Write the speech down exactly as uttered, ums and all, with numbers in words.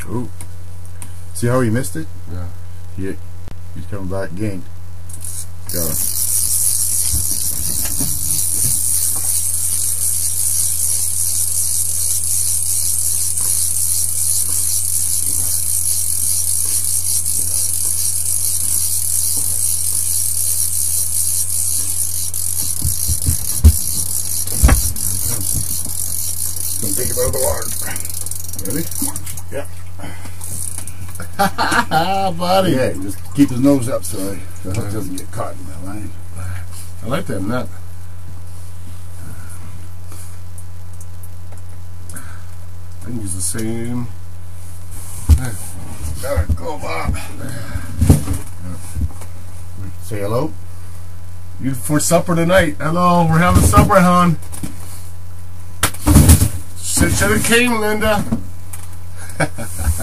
Ooh. See how he missed it? Yeah. He, he's coming back again. Got him. Gonna take him out of the water. Ready? Yeah. Buddy. Yeah, just keep his nose up so the hook doesn't get caught in that line. I like that nut. I can use the same. Gotta go, Bob. Say hello. You for supper tonight. Hello, we're having supper, hon. Should have came, Linda.